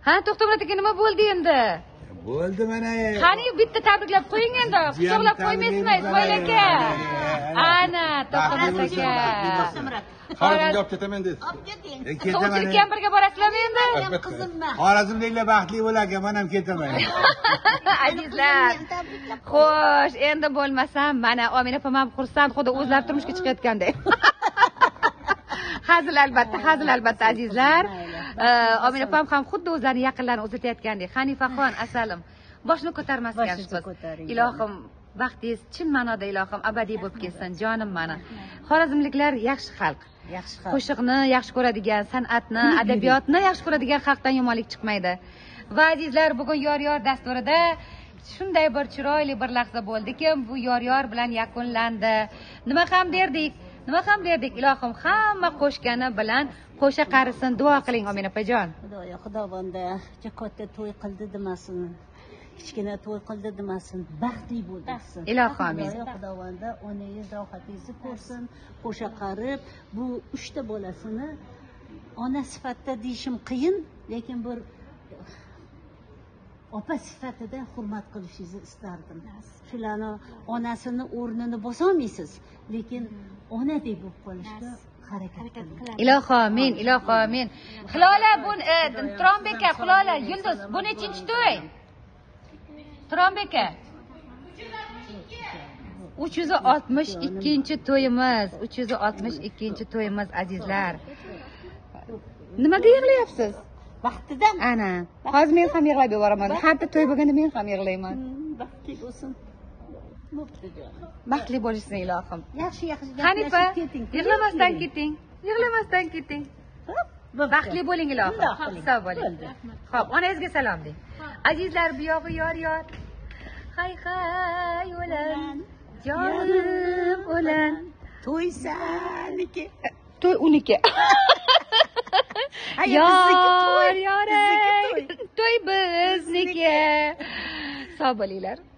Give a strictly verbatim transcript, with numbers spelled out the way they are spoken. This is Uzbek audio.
Ha, To'xtamurod aka, nima bo'ldi endi? Bo'ldi mana. Qani bitta tabriklab qo'ying endi. Quchoqlab qo'ymaysizmi, Ismoil aka? Ana, To'xtamurod aka. Xorazmga olib ketaman dedi. Olib keting. Sovchilikka ham birga borasizlarmi endi? Qizimman. Xorazmliklar baxtli bo'larkan, men ham ketaman. Azizlar. Xo'sh, endi bo'lmasam, mana Omina opam ham xursand, xuddi o'zlari turmushga chiqayotgandek. Hazil albatta, hazil albatta azizlar. Omina opam ham xuddi o'zlarining yaqinlarini uzatayotgandek. Hanifaxon, asalim, boshni ko'tarmaskansiz. Ilohim, baxtingiz chin ma'noda ilohim abadiy bo'lib ketsin, jonim meni. Xorazmliklar yaxshi xalq. Yaxshi xalq. Qo'shiqni yaxshi ko'radigan, san'atni, adabiyotni yaxshi ko'radigan xalqdan yomonlik chiqmaydi. Va azizlar, bugun yor-yor dasturida shunday bir chiroyli bir lahza bo'ldiki, bu yor-yor bilan yakunlandi. Nima ham derdik? Nima ham derdik? Ilohim hamma qo'shgani bilan qo'sha qarisin, duo qiling Omina opajon. Xudoyo, Xudovonda katta to'y qildi demasin. Kichkina to'y qildi demasin, baxtli bo'lsin. Ilohim amin. Xudovonda onangiz rohatingizni ko'rsin, qo'sha qarib, bu uchta bolasini ona sifatida deyishim qiyin, lekin bir opa sifatida hurmat qilishingizni istardim. Shularni onasini o'rnini bosolmaysiz, lekin onadek bo'lib qolishga harakat qiling. Ilohim amin, ilohim amin. Hilola, bu Trombeka, Hilola, Yulduz, bu nechinchi to'y? Trombeka. uch yuz oltmish ikkinchi to'yimiz, uch yuz oltmish ikkinchi to'yimiz azizlar. Nimaga yig'layapsiz? Baxtidan. Ana, hozir men ham yig'lab yuboraman. Har bir to'y bo'lganda men ham yig'layman. Baxtli bo'lsin. Baxtli bo'lishsin ilohim. Yaxshi, yaxshi. Hanifa, yig'lamasdan keting. Yig'lamasdan keting. Baxtli bo'ling ilohim. Sog' bo'ling. Xo'p, onangizga salom deng. Azizlar, bu yog'i yor-yor. Hay hay o'lan, jonim o'lan. To'y saniki. To'y uniki. Yor, yor, to'y bizniki. Sog' bo'linglar.